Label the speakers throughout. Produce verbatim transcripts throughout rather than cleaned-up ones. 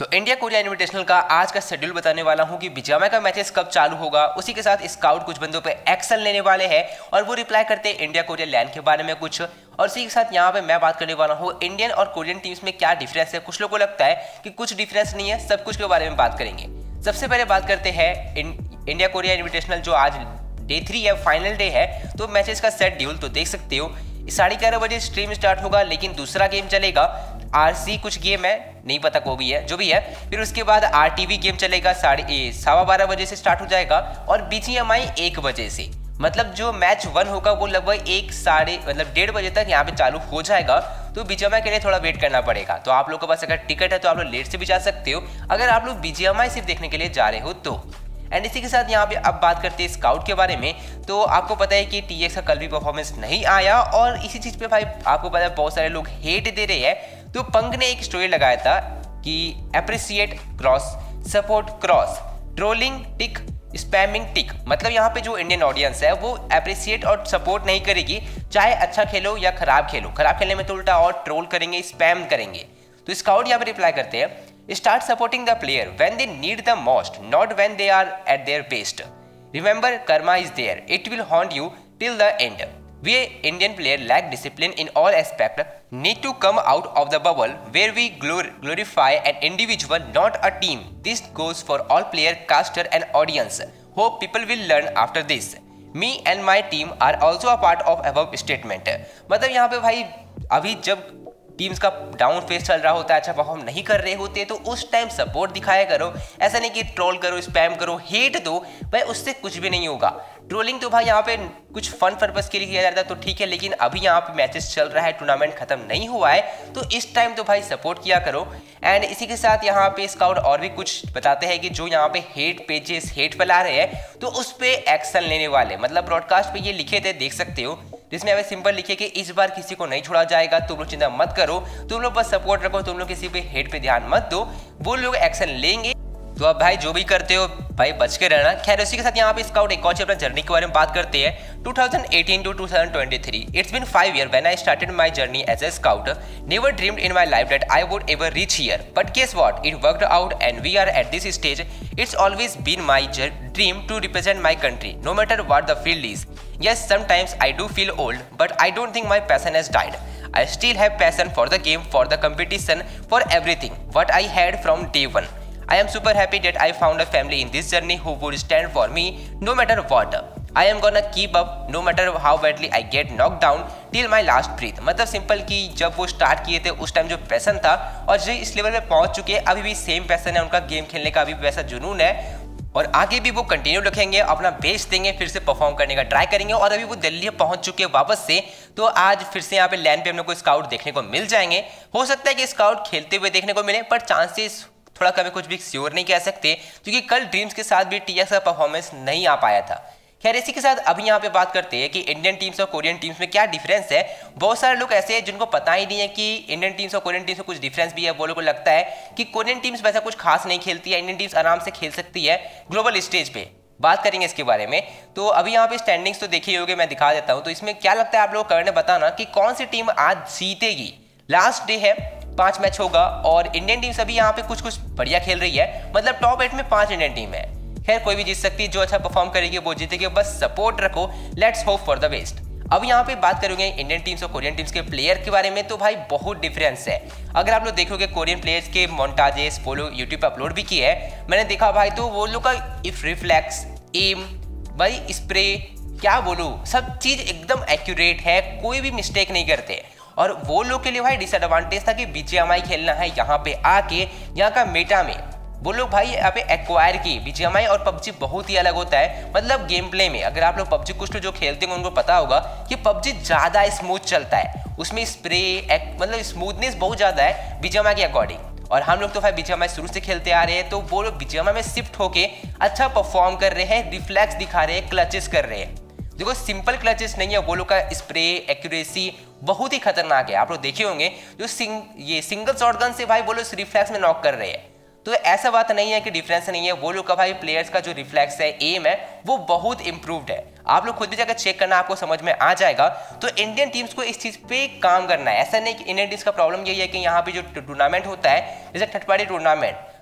Speaker 1: तो India Korea invitational का आज का शेड्यूल बताने वाला हूं कि बीजीएमआई का मैचेस कब चालू होगा। उसी के साथ स्काउट कुछ बंदों पे एक्शन लेने वाले हैं और वो रिप्लाई करते हैं इंडिया कोरिया लैंड के बारे में कुछ। और उसी के साथ यहाँ पे मैं बात करने वाला हूँ इंडियन और कोरियन टीम्स में क्या डिफरेंस है। कुछ लोगों को लगता है कि कुछ डिफरेंस नहीं है, सब कुछ के बारे में बात करेंगे। सबसे पहले बात करते हैं इंडिया कोरिया इन्विटेशनल जो आज डे थ्री है, फाइनल डे है। तो मैचेस का शेड्यूल तो देख सकते हो, साढ़े ग्यारह बजे स्ट्रीम स्टार्ट होगा, लेकिन दूसरा गेम चलेगा आरसी कुछ गेम है, नहीं पता को भी है, जो भी है। फिर उसके बाद आरटीवी गेम चलेगा साढ़े सवा बारह बजे से स्टार्ट हो जाएगा और बीजीएमआई एक बजे से। मतलब जो मैच वन होगा वो लगभग एक साढ़े मतलब डेढ़ बजे तक यहाँ पे चालू हो जाएगा। तो बीजीएमआई के लिए थोड़ा वेट करना पड़ेगा। तो आप लोग के पास अगर टिकट है तो आप लोग लेट से भी जा सकते हो, अगर आप लोग बीजीएमआई सिर्फ देखने के लिए जा रहे हो तो। एंड इसी के साथ यहाँ पे अब बात करते हैं स्काउट के बारे में। तो आपको पता है कि टीएक्स का कल भी परफॉर्मेंस नहीं आया और इसी चीज़ पे भाई आपको पता है बहुत सारे लोग हेट दे रहे हैं। तो पंग ने एक स्टोरी लगाया था कि appreciate cross, support cross, trolling tick, spamming tick. मतलब यहाँ पे जो इंडियन ऑडियंस है वो अप्रिसिएट और सपोर्ट नहीं करेगी, चाहे अच्छा खेलो या खराब खेलो। खराब खेलने में तो उल्टा और ट्रोल करेंगे, स्पैम करेंगे। तो स्काउट यहाँ पे रिप्लाई करते हैं, Start supporting the player when they need the most, not when they are at their best. Remember, karma is there. It will haunt you till the end. We Indian players lack discipline in all aspects. Need to come out of the bubble where we glor- glorify an individual, not a team. This goes for all player, caster and audience. Hope people will learn after this. Me and my team are also a part of above statement. मतलब यहाँ पे भाई अभी जब teams का down face चल रहा होता है, अच्छा परफॉर्म नहीं कर रहे होते, तो उस टाइम सपोर्ट दिखाया करो। ऐसा नहीं कि ट्रोल करो, स्पैम करो, हेट दो, भाई उससे कुछ भी नहीं होगा। ट्रोलिंग तो भाई यहाँ पे कुछ फन पर्पस के लिए किया जाता है तो ठीक है, लेकिन अभी यहाँ पे मैचेस चल रहा है, टूर्नामेंट खत्म नहीं हुआ है, तो इस टाइम तो भाई सपोर्ट किया करो। एंड इसी के साथ यहाँ पे स्काउट और भी कुछ बताते हैं कि जो यहाँ पे हेट पेजेस हेट फैला रहे हैं तो उस पर एक्शन लेने वाले, मतलब ब्रॉडकास्ट पे ये लिखे थे, देख सकते हो, जिसमें हमें सिंपल लिखे कि इस बार किसी को नहीं छोड़ा जाएगा, तुम लोग चिंता मत करो, तुम लोग बस सपोर्ट रखो, तुम लोग किसी पे हेट पे ध्यान मत दो, वो लोग एक्शन लेंगे। तो अब भाई जो भी करते हो भाई बच के रहना। खैर उसी के साथ यहाँ पे स्काउट एक और अपना जर्नी के बारे में बात करते हैं। Two thousand eighteen to two thousand twenty three, it's been five year when I started my journey as a scout. Never dreamed in my life that I would ever reach here, but guess what, it worked out and we are at this stage. It's always been my dream to represent my country, no matter what the field is. Yes, sometimes I do feel old, but I don't think my passion has died. I still have passion for the game, for the competition, for everything, what I had from day one. I am super happy that I found a family in this journey who would stand for me no matter what. I am gonna keep up no matter how badly I get knocked down till my last breath. मतलब simple कि जब वो start किए थे उस time जो passion था और जो इस लेवल पे पहुंच चुके हैं अभी भी सेम पैसन है उनका, गेम खेलने का अभी भी वैसा जुनून है और आगे भी वो कंटिन्यू रखेंगे, अपना बेस्ट देंगे, फिर से परफॉर्म करने का ट्राई करेंगे। और अभी वो दिल्ली पहुंच चुके हैं वापस से, तो आज फिर से यहाँ पे लैंड पे हम लोग को स्काउट देखने को मिल जाएंगे। हो सकता है कि स्काउट खेलते हुए देखने को मिले, पर चांसेस थोड़ा कम है, कुछ भी श्योर नहीं कह सकते, क्योंकि कल ड्रीम्स के साथ भी टीएक्स का परफॉर्मेंस नहीं आ पाया था। खैर इसी के साथ अभी यहाँ पे बात करते हैं कि इंडियन टीम्स और कोरियन टीम्स में क्या डिफरेंस है। बहुत सारे लोग ऐसे हैं जिनको पता ही नहीं है कि इंडियन टीम्स और कोरियन टीम्स में कुछ डिफरेंस भी है। वो लोगों को लगता है कि कोरियन टीम्स वैसा कुछ खास नहीं खेलती है, इंडियन टीम्स आराम से खेल सकती है ग्लोबल स्टेज पे। बात करेंगे इसके बारे में। तो अभी यहाँ पे स्टैंडिंग्स तो देखी होगी, मैं दिखा देता हूँ। तो इसमें क्या लगता है आप लोग करने बताना कि कौन सी टीम आज जीतेगी। लास्ट डे है, पांच मैच होगा और इंडियन टीम्स अभी यहाँ पे कुछ कुछ बढ़िया खेल रही है, मतलब टॉप एट में पांच इंडियन टीम है। खैर कोई भी जीत सकती है, जो अच्छा परफॉर्म करेगी वो जीतेगी, बस सपोर्ट रखो, let's hope for the best. अब यहाँ पे बात करेंगे इंडियन टीम्स और कोरियन टीम्स के प्लेयर के बारे में। तो भाई बहुत डिफरेंस है। अगर आप लोग देखोगे कोरियन प्लेयर्स के मोन्टाजेस वो लोग यूट्यूब पे अपलोड भी किए हैं, मैंने देखा भाई, तो वो लोग का इफ रिफ्लेक्स, एम, भाई स्प्रे, क्या बोलूँ, सब चीज़ एकदम एक्यूरेट है, कोई भी मिस्टेक नहीं करते। और वो लोग के लिए भाई डिसएडवांटेज था कि बीजीएमआई खेलना है यहाँ पे आके, यहाँ का मेटा में वो लोग भाई यहाँ पे एक्वायर की। बीजीएमआई और पबजी बहुत ही अलग होता है, मतलब गेम प्ले में। अगर आप लोग पबजी कुछ जो खेलते हैं उनको पता होगा कि पबजी ज़्यादा स्मूथ चलता है, उसमें स्प्रे मतलब स्मूथनेस बहुत ज़्यादा है बीजीएमआई के अकॉर्डिंग। और हम लोग तो भाई बीजीएमआई शुरू से खेलते आ रहे हैं, तो वो लोग बीजीएमआई में शिफ्ट होके अच्छा परफॉर्म कर रहे हैं, रिफ्लेक्स दिखा रहे हैं, क्लचेस कर रहे हैं। देखो सिंपल क्लचेस नहीं है, वो लोग का स्प्रे एक्यूरेसी बहुत ही खतरनाक है। आप लोग देखे होंगे जो सिंग ये सिंगल शॉटगन से भाई वो लोग रिफ्लेक्स में नॉक कर रहे हैं। तो ऐसा बात नहीं है कि डिफरेंस नहीं है, वो लोग का भाई प्लेयर्स का जो रिफ्लेक्स है, एम है, वो बहुत इंप्रूव्ड है। आप लोग खुद भी जाकर चेक करना, आपको समझ में आ जाएगा। तो इंडियन टीम्स को इस चीज़ पे काम करना है। ऐसा नहीं कि इंडियन टीम्स का प्रॉब्लम यही है कि यहाँ पे जो टूर्नामेंट होता है जैसे थर्ड पार्टी टूर्नामेंट,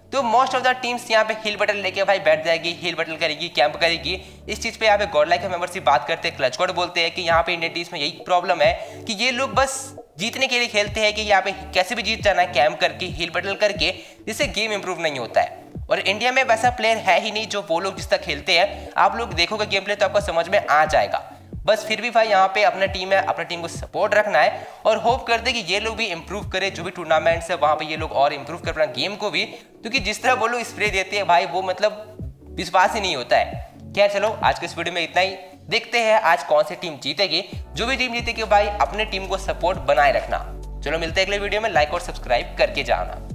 Speaker 1: तो मोस्ट ऑफ द टीम्स यहाँ पे हील बटन लेके भाई बैठ जाएगी, हील बटन करेगी, कैंप करेगी। इस चीज़ पे यहाँ पे गॉडलाइक के मेंबर्स बात करते हैं, क्लच कोड बोलते हैं कि यहाँ पे इंडियन टीम्स में यही प्रॉब्लम है कि ये लोग बस जीतने के लिए खेलते हैं कि यहाँ पे कैसे भी जीत जाना है, कैंप करके, हील बटन करके, जिससे गेम इंप्रूव नहीं होता है। और इंडिया में वैसा प्लेयर है ही नहीं जो वो लोग जिस तक खेलते हैं। आप लोग देखोगे गेम प्ले तो आपको समझ में आ जाएगा। बस फिर भी भाई यहाँ पे अपना टीम है, अपना टीम को सपोर्ट रखना है और होप करते कि ये लोग भी इंप्रूव करें, जो भी टूर्नामेंट्स है वहाँ पे ये लोग और इंप्रूव कर अपना गेम को भी, क्योंकि जिस तरह वो लोग स्प्रे देते हैं भाई वो मतलब विश्वास ही नहीं होता है। खैर चलो आज के इस वीडियो में इतना ही। देखते हैं आज कौन सी टीम जीतेगी। जो भी टीम जीतेगी भाई अपने टीम को सपोर्ट बनाए रखना। चलो मिलते हैं अगले वीडियो में, लाइक और सब्सक्राइब करके जाना।